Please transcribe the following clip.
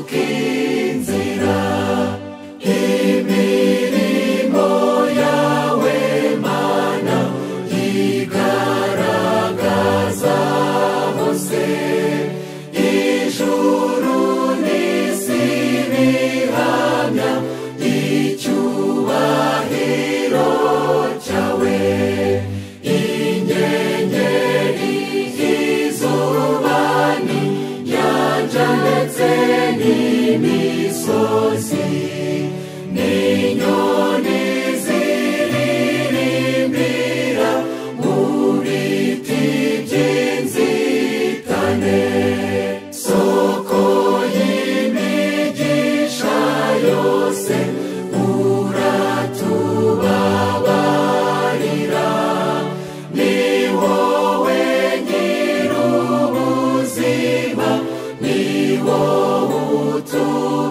inzira imirimo yawe Mana igaragaza hose ijuru n'isi bihamya icyubahiro cyawe inyenyeri izuba n'inyanja ndetse n'imisozi n'inyoni ziririmbira mu biti by'inzitane soko y'imigisha yose uratubabarira ni wowe nyir'ubuzima ni wowe